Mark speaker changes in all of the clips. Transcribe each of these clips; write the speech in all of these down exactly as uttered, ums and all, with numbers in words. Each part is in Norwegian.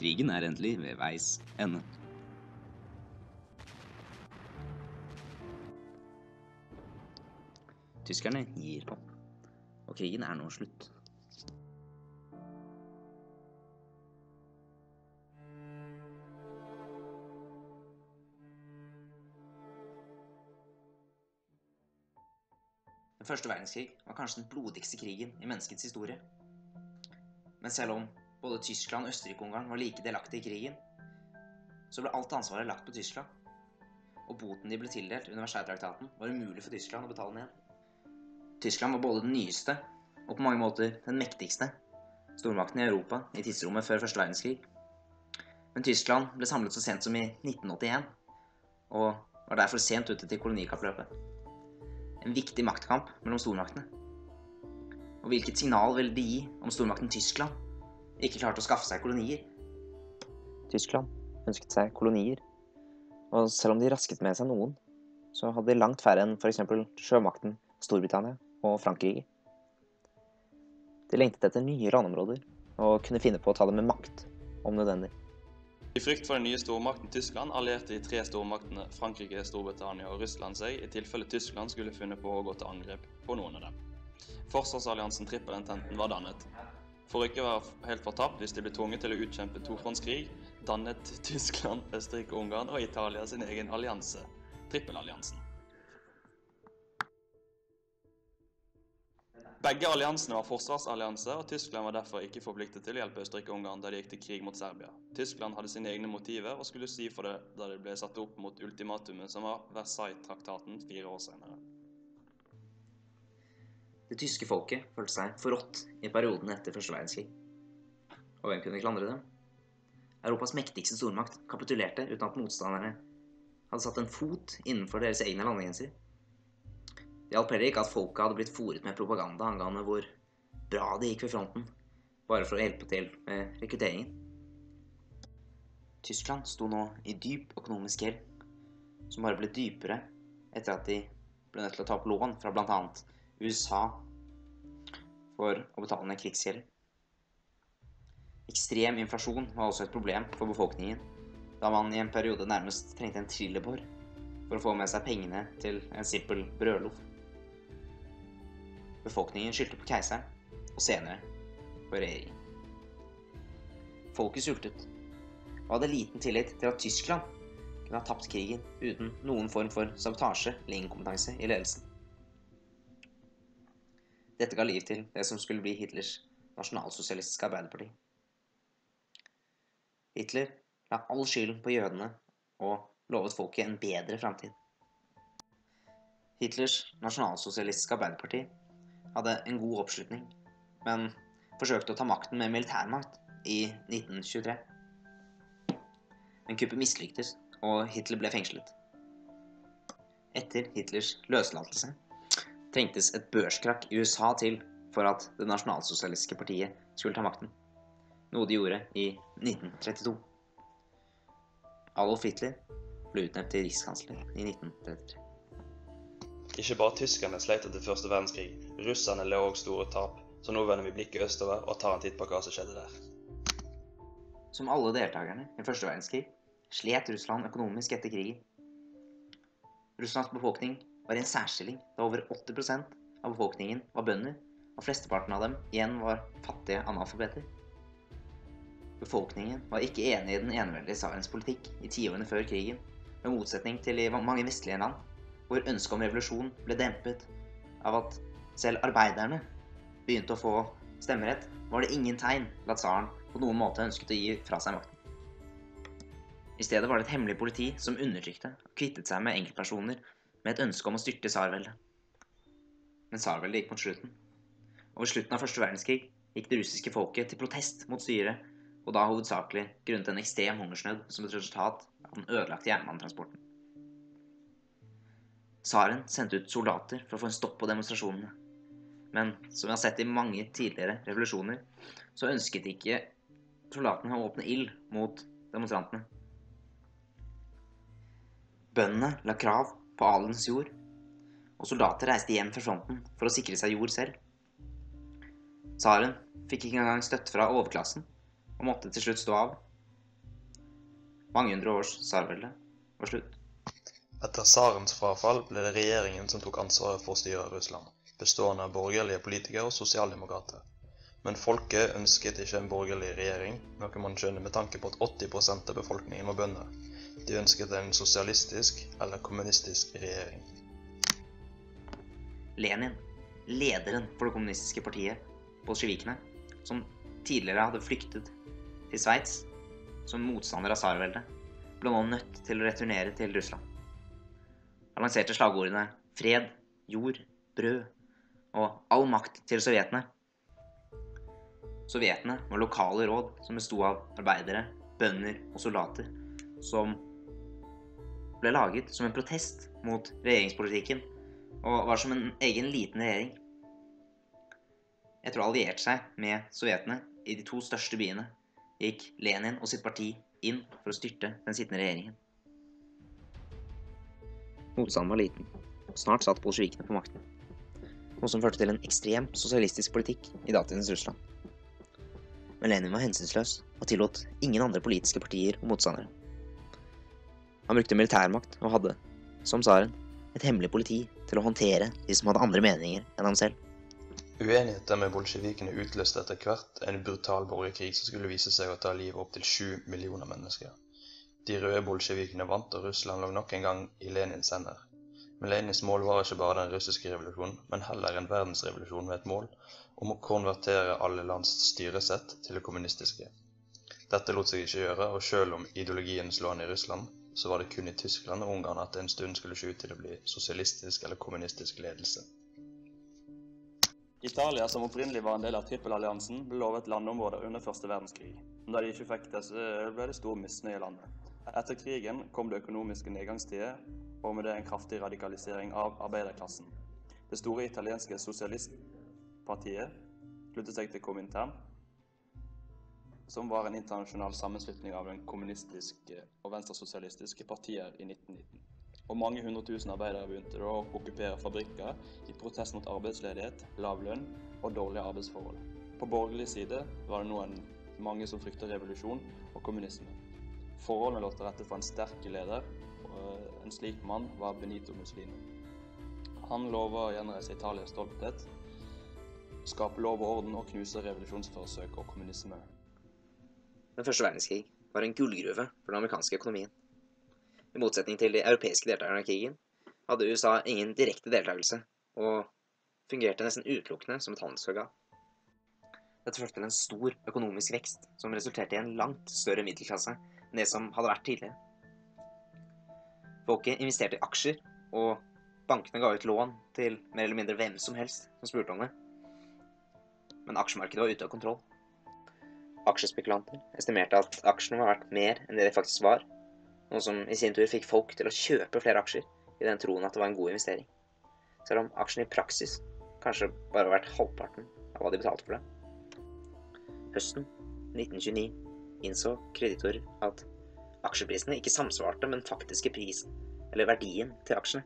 Speaker 1: Krigen er endelig ved veis ende. Tyskerne gir opp, og krigen er nå slutt. Den første verdenskrig var kanskje den blodigste krigen i menneskets historie. Men selv om både Tyskland og Østerrike-Ungarn var like delaktige i krigen, så ble alt ansvaret lagt på Tyskland. Og boten de ble tildelt under Versailles-traktaten var umulig for Tyskland å betale ned. Tyskland var både den nyeste og på mange måter den mektigste stormakten i Europa i tidsrommet før første verdenskrig. Men Tyskland ble samlet så sent som i nitten åttien, og var derfor sent ute til kolonikappløpet. En viktig maktkamp mellom stormaktene. Og hvilket signal ville det gi om stormakten Tyskland ikke klarte å skaffe seg kolonier? Tyskland ønsket seg kolonier, og selv om de rasket med seg noen, så hadde de langt færre enn for eksempel sjømakten Storbritannia og Frankrike. De lengtet etter nye landområder, og kunne finne på å ta dem med makt, om nødvendig.
Speaker 2: I frykt for den nye stormakten Tyskland allierte de tre stormaktene Frankrike, Storbritannia og Russland seg i tilfelle Tyskland skulle funne på å gå til angrep på noen av dem. Forsvarsalliansen Trippelententen var dannet. For ikke å være helt fortapt hvis de ble tvunget til å utkjempe tofrontskrig, dannet Tyskland, Østerrike, Ungarn og Italia sin egen allianse, Trippelalliansen. Begge alliansene var forsvarsallianser, og Tyskland var derfor ikke forpliktet til å hjelpe Østerrike-Ungarn da de gikk til krig mot Serbia. Tyskland hadde sine egne motiver og skulle si for det da det ble satt opp mot ultimatumet som var Versailles-traktaten fire år senere.
Speaker 1: Det tyske folket følte seg forrådt i perioden etter første verdenskrig. Og hvem kunne klandre dem? Europas mektigste stormakt kapitulerte uten at motstanderne hadde satt en fot innenfor deres egne landegrenser. Det hjalp heller ikke at folket hadde blitt foret med propaganda angående hvor bra det gikk ved fronten, bare for å hjelpe til med rekrutteringen. Tyskland sto nå i dyp økonomisk gjeld, som bare ble dypere etter at de ble nødt til å ta opp lån fra blant annet U S A for å betale ned krigsgjeld. Ekstrem inflasjon var også et problem for befolkningen, da man i en periode nærmest trengte en trillebår for å få med seg pengene til en simpel brødloff. Befolkningen skyldte på keiseren, og senere på regjeringen. Folket sultet, og hadde liten tillit til at Tyskland kunne ha tapt krigen uten noen form for sabotasje eller inkompetanse i ledelsen. Dette ga liv til det som skulle bli Hitlers nasjonalsosialistiske arbeiderparti. Hitler la all skylden på jødene og lovet folket en bedre fremtid. Hitlers nasjonalsosialistiske arbeiderparti hadde en god oppslutning, men forsøkte å ta makten med militærmakt i nitten tjuetre. Men kuppet mislyktes, og Hitler ble fengslet. Etter Hitlers løslatelse trengtes et børskrakk i U S A til for at det nasjonalsosialistiske partiet skulle ta makten, noe de gjorde i nitten trettito. Adolf Hitler ble utnevnt til rikskansler i nitten trettitre.
Speaker 2: Ikke bare tyskerne sleit etter første verdenskrig, russerne led også store tap, så nå vender vi blikket østover og tar en titt på hva som skjedde der.
Speaker 1: Som alle deltakerne i første verdenskrig slet Russland økonomisk etter krigen. Russlands befolkning var i en særstilling da over åtti prosent av befolkningen var bønder, og flesteparten av dem igjen var fattige analfabeter. Befolkningen var ikke enig i den eneveldige tsarens politikk i tiårene før krigen, med motsetning til i mange vestlige land, hvor ønsket om revolusjon ble dempet av at selv arbeiderne begynte å få stemmerett, var det ingen tegn til at tsaren på noen måte ønsket å gi fra seg makten. I stedet var det et hemmelig politi som undertrykte og kvittet seg med enkeltpersoner med et ønske om å styrte tsarveldet. Men tsarveldet gikk mot slutten. Og ved slutten av første verdenskrig gikk det russiske folket til protest mot styret, og da hovedsakelig grunnet en ekstrem hungersnød som et resultat av den ødelagte jernbanetransporten. Tsaren sendte ut soldater for å få en stopp på demonstrasjonene. Men som vi har sett i mange tidligere revolusjoner, så ønsket ikke soldatene å åpne ild mot demonstrantene. Bøndene la krav på adelens jord, og soldater reiste hjem fra fronten for å sikre seg jord selv. Tsaren fikk ikke engang støtte fra overklassen, og måtte til slutt stå av, mange hundre års tsarvelde var slutt.
Speaker 2: Etter tsarens frafall ble det regjeringen som tok ansvaret for å styre Russland, bestående av borgerlige politikere og sosialdemokrater. Men folket ønsket ikke en borgerlig regjering, noe man skjønner med tanke på at åtti prosent av befolkningen var bønder. De ønsket en sosialistisk eller kommunistisk regjering.
Speaker 1: Lenin, lederen for det kommunistiske partiet, bolsjevikene, som tidligere hadde flyktet til Sveits som motstander av tsarveldet, ble nå nødt til å returnere til Russland. Han lanserte slagordene fred, jord, brød og all makt til sovjetene. Sovjetene var lokale råd som bestod av arbeidere, bønder og soldater, som ble laget som en protest mot regjeringspolitikken og var som en egen liten regjering. Etter å ha alliert seg med sovjetene i de to største byene, gikk Lenin og sitt parti inn for å styrte den sittende regjeringen. Motstanden var liten, og snart satt bolsjevikene på makten, noe som førte til en ekstrem sosialistisk politikk i datidens Russland. Men Lenin var hensynsløs og tillot ingen andre politiske partier og motstandere. Han brukte militærmakt og hadde, som tsaren, et hemmelig politi til å håndtere de som hadde andre meninger enn ham selv.
Speaker 2: Uenigheter med bolsjevikene utløste etter hvert en brutal borgerkrig som skulle vise seg å ta livet opp til sju millioner mennesker. De røde bolsjevikene vant, og Russland lå nok en gang i Lenins hender. Men Lenins mål var ikke bare den russiske revolusjonen, men heller en verdensrevolusjon med et mål om å konvertere alle lands styresett til det kommunistiske. Dette lot seg ikke gjøre, og selv om ideologien slo an i Russland, så var det kun i Tyskland og Ungarn at det en stund skulle se ut til å bli sosialistisk eller kommunistisk ledelse. Italia, som opprinnelig var en del av trippelalliansen, ble lovet landområder under første verdenskrig. Men da de ikke fikk det, så ble det stor misnøye i landet. Etter krigen kom det økonomiske nedgangstider, og med det en kraftig radikalisering av arbeiderklassen. Det store italienske sosialistpartiet sluttet seg til Komintern, som var en internasjonal sammenslutning av den kommunistiske og venstresosialistiske partier i nitten nitten. Og mange hundre tusen arbeidere begynte å okkupere fabrikker i protest mot arbeidsledighet, lav lønn og dårlige arbeidsforhold. På borgerlig side var det nå en, mange som fryktet revolusjon og kommunisme. Forholdene lå til rette for en sterk leder, og en slik mann var Benito Mussolini. Han lovet å gjenreise Italias stolthet, skape lov og orden og knuse revolusjonsforsøk og kommunisme.
Speaker 1: Den første verdenskrig var en gullgruve for den amerikanske økonomien. I motsetning til de europeiske deltakerne av krigen, hadde U S A ingen direkte deltakelse, og fungerte nesten utelukkende som et handelsorgan. Dette førte til en stor økonomisk vekst, som resulterte i en langt større middelklasse enn det som hadde vært tidligere. Folket investerte i aksjer, og bankene ga ut lån til mer eller mindre hvem som helst som spurte om det. Men aksjemarkedet var ute av kontroll. Aksjespekulanter estimerte at aksjene var verdt mer enn det de faktisk var, noe som i sin tur fikk folk til å kjøpe flere aksjer i den troen at det var en god investering, selv om aksjene i praksis kanskje bare var verdt halvparten av hva de betalte for det. Høsten nitten tjueni innså kreditorer at aksjeprisene ikke samsvarte med den faktiske prisen eller verdien til aksjene.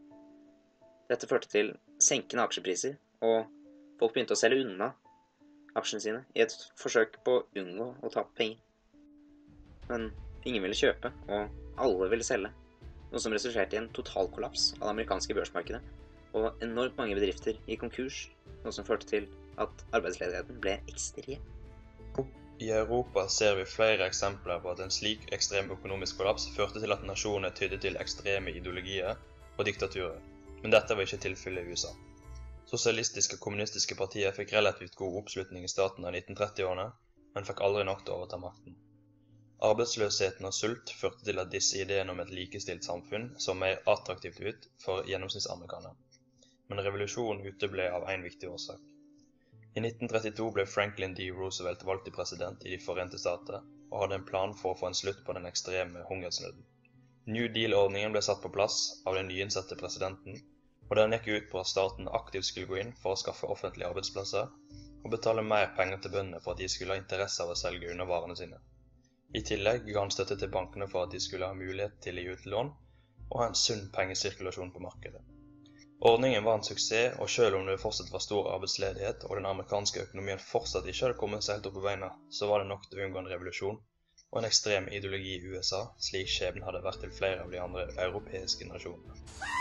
Speaker 1: Dette førte til senkende aksjepriser, og folk begynte å selge unna aksjene sine i et forsøk på å unngå å tape penger. Men ingen ville kjøpe, og alle ville selge, noe som resulterte i en total kollaps av det amerikanske børsmarkedet, og enormt mange bedrifter gikk konkurs, noe som førte til at arbeidsledigheten ble ekstrem.
Speaker 2: I Europa ser vi flere eksempler på at en slik ekstrem økonomisk kollaps førte til at nasjoner tydde til ekstreme ideologier og diktaturer, men dette var ikke tilfellet i U S A. Sosialistiske og kommunistiske partier fikk relativt god oppslutning i starten av nitten tretti-årene, men fikk aldri nok til å overta makten. Arbeidsløsheten og sult førte til at disse ideene om et likestilt samfunn så mer attraktivt ut for gjennomsnittsamerikanere. Men revolusjonen uteble av en viktig årsak. I nitten trettito ble Franklin D. Roosevelt valgt til president i de Forente Stater, og hadde en plan for å få en slutt på den ekstreme hungersnøden. New Deal-ordningen ble satt på plass av den nyinnsatte presidenten, og den gikk ut på at staten aktivt skulle gå inn for å skaffe offentlige arbeidsplasser, og betale mer penger til bøndene for at de skulle ha interesse av å selge unna varene sine. I tillegg ga han støtte til bankene for at de skulle ha mulighet til å gi ut lån og ha en sunn pengesirkulasjon på markedet. Ordningen var en suksess, og selv om det fortsatt var stor arbeidsledighet og den amerikanske økonomien fortsatt ikke hadde kommet seg helt opp på beina, så var det nok til å unngå en revolusjon, og en ekstrem ideologi i U S A, slik skjebnen hadde vært til flere av de andre europeiske nasjonene.